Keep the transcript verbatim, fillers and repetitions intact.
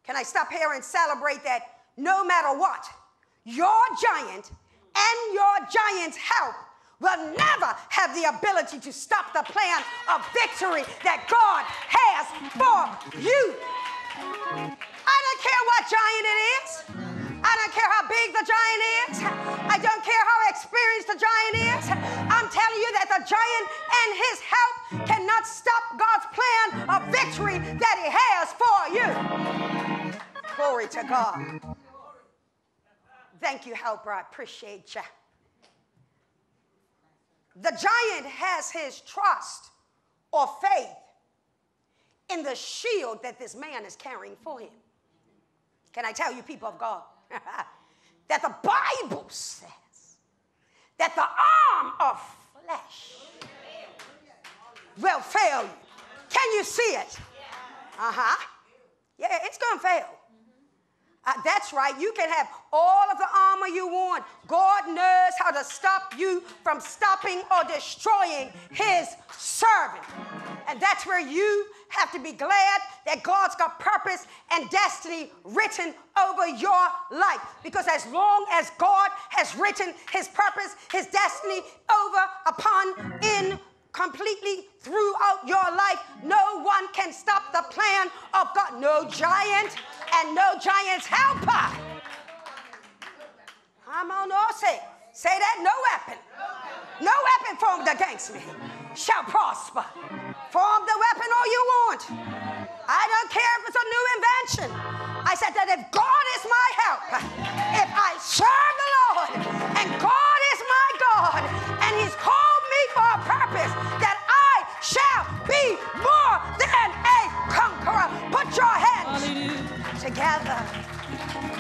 Can I stop here and celebrate that no matter what, your giant and your giant's help will never have the ability to stop the plan of victory that God has for you. I don't care what giant it is. I don't care how big the giant is. I don't care how experienced the giant is. I'm telling you that the giant and his help cannot stop God's plan of victory that he has for you. Glory to God. Thank you, helper. I appreciate you. The giant has his trust or faith in the shield that this man is carrying for him. Can I tell you, people of God, that the Bible says that the arm of flesh will fail you. Can you see it? Uh-huh. Yeah, it's going to fail. Uh, that's right. You can have all of the armor you want. God knows how to stop you from stopping or destroying his servant. And that's where you have to be glad that God's got purpose and destiny written over your life. Because as long as God has written his purpose, his destiny over upon in completely throughout your life, no one can stop the plan of God. No giant and no giant's helper. I'm on all say. Say that, no weapon. No weapon formed against me shall prosper. Form the weapon all you want. I don't care if it's a new invention. I said that if God is my help, if I serve the Lord, and God is my God, and he's called me for a purpose, that I shall be more than a conqueror. Put your hands together.